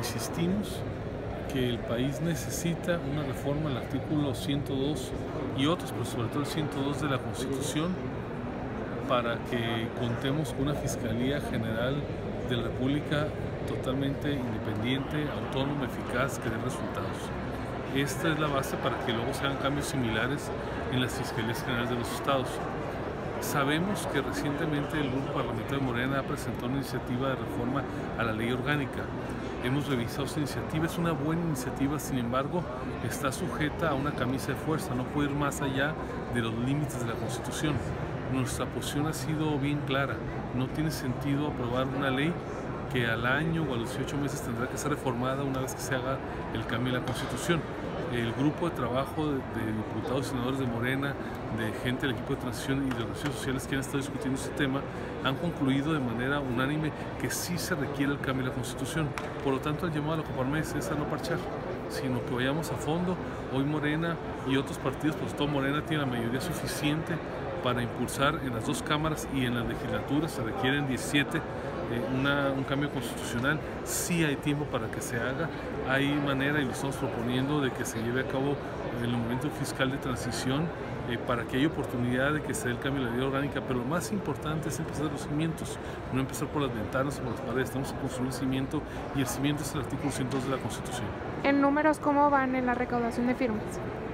insistimos que el país necesita una reforma al artículo 102 y otros, pero sobre todo el 102 de la Constitución, para que contemos con una Fiscalía General de la República totalmente independiente, autónoma, eficaz, que dé resultados. Esta es la base para que luego se hagan cambios similares en las Fiscalías Generales de los Estados. Sabemos que recientemente el Grupo Parlamentario de Morena ha presentado una iniciativa de reforma a la ley orgánica. Hemos revisado esta iniciativa, es una buena iniciativa, sin embargo, está sujeta a una camisa de fuerza, no puede ir más allá de los límites de la Constitución. Nuestra posición ha sido bien clara, no tiene sentido aprobar una ley que al año o a los 18 meses tendrá que ser reformada una vez que se haga el cambio en la Constitución. El grupo de trabajo de diputados y senadores de Morena, de gente del equipo de transición y de organizaciones sociales que han estado discutiendo este tema, han concluido de manera unánime que sí se requiere el cambio de la Constitución. Por lo tanto, el llamado a la Coparmex es a no parchar, sino que vayamos a fondo. Hoy Morena y otros partidos, pues todo Morena tiene la mayoría suficiente para impulsar en las dos cámaras y en las legislaturas, se requieren 17, un cambio constitucional. Sí hay tiempo para que se haga, hay manera, y lo estamos proponiendo, de que se lleve a cabo el momento fiscal de transición, para que haya oportunidad de que se dé el cambio de la ley orgánica, pero lo más importante es empezar los cimientos, no empezar por las ventanas o por las paredes. Estamos a construir el cimiento, y el cimiento es el artículo 102 de la Constitución. ¿En números cómo van en la recaudación de firmas?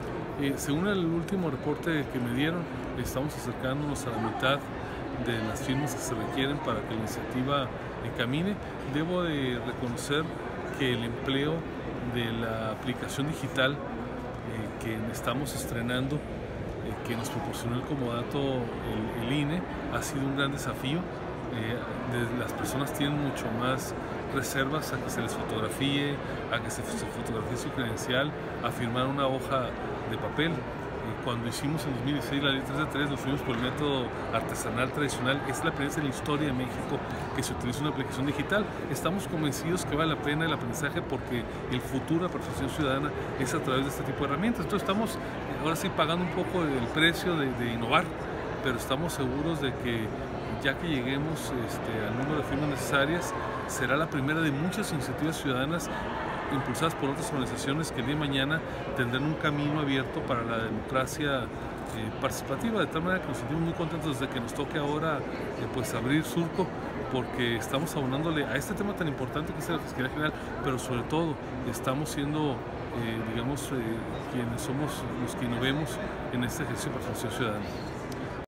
Según el último reporte que me dieron, estamos acercándonos a la mitad de las firmas que se requieren para que la iniciativa camine. Debo de reconocer que el empleo de la aplicación digital que estamos estrenando, que nos proporcionó el comodato el INE, ha sido un gran desafío. Las personas tienen mucho más reservas a que se les fotografíe, a que se fotografíe su credencial, a firmar una hoja de papel. Cuando hicimos en 2016 la ley 3 de 3, lo fuimos por el método artesanal tradicional. Es la primera vez en la historia de México que se utiliza una aplicación digital. Estamos convencidos que vale la pena el aprendizaje, porque el futuro de la participación ciudadana es a través de este tipo de herramientas. Entonces estamos ahora sí pagando un poco el precio de innovar, pero estamos seguros de que ya que lleguemos al número de firmas necesarias, será la primera de muchas iniciativas ciudadanas impulsadas por otras organizaciones que el día de mañana tendrán un camino abierto para la democracia participativa, de tal manera que nos sentimos muy contentos desde que nos toque ahora pues abrir surco, porque estamos abonándole a este tema tan importante que es la Fiscalía General, pero sobre todo estamos siendo quienes somos los que innovemos en este ejercicio de participación ciudadana.